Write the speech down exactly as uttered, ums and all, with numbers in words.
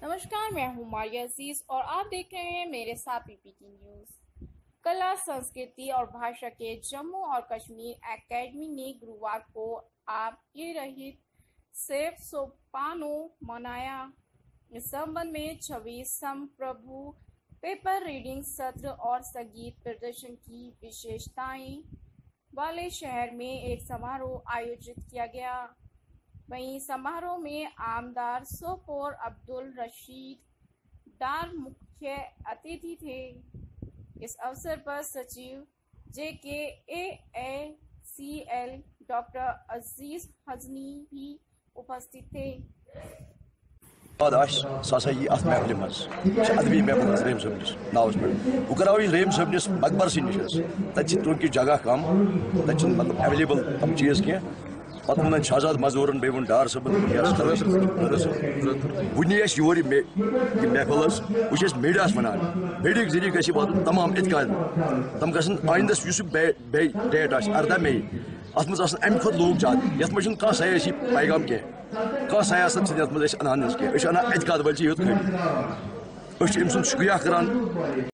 नमस्कार, मैं हूँ मारिया अजीज और आप देख रहे हैं मेरे साथ पीपीटी न्यूज। कला, संस्कृति और भाषा के जम्मू और कश्मीर एकेडमी ने गुरुवार को आपके रहित सेफ सोपानो मनाया। इस संबंध में छब्बीस संप्रभु पेपर रीडिंग सत्र और संगीत प्रदर्शन की विशेषताएं वाले शहर में एक समारोह आयोजित किया गया। वहीं समारोह में आमदार सोपोर अब्दुल रशीद डार मुख्य अतिथि थे। इस अवसर पर सचिव जे के ए ए सी एल डॉक्टर अजीज हजनी भी उपस्थित थे। महफिल मज अदबी महफिल रेम सबनिस नावस पे वो कराओ रेम सबनिस मकबर से निश तक जगह कम तक मतलब अवेलेबल तम चीज़ क्या पत शहजाद मजदूरन बे वो डार सबन वन योर महफिल वो मीडिया वन मीडिया जरिए गि वात तमाम इतका तम गन आइंदस डेट अर्दा मई अत मज अमि खुद लोग ज्यादा ये मज कह सयासी पैगाम कह कह सयासत अनान कह अना एतकाद वल युत खड़ी अम शुक्रिया करान।